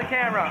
the camera.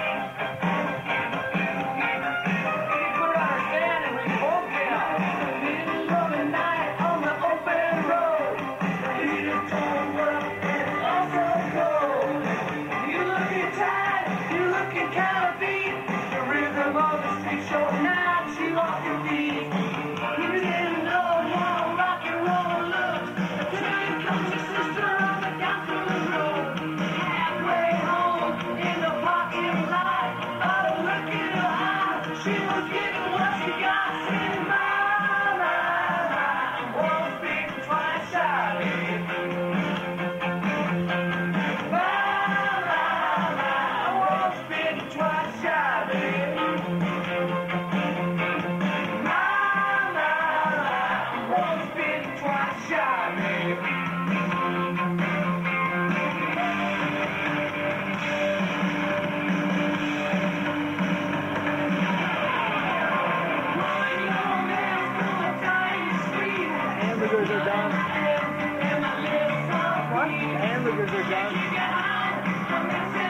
Put it on our stand and we both down. Middle of the night on the open road. Heaters don't work and it's also cold. You looking tired, you looking kind of beat. The rhythm of the street show night, you off your feet. You didn't know how rock and roll looks. Till you comes your sister on the gospel road. Halfway home in the parking lot. Oh, look at her eye. She was getting what she got. Saying, my, once bitten, twice shy, baby. Once bitten, twice shy, baby. Once bitten, twice shy, baby. Hamburgers are done. What? Hamburgers are done.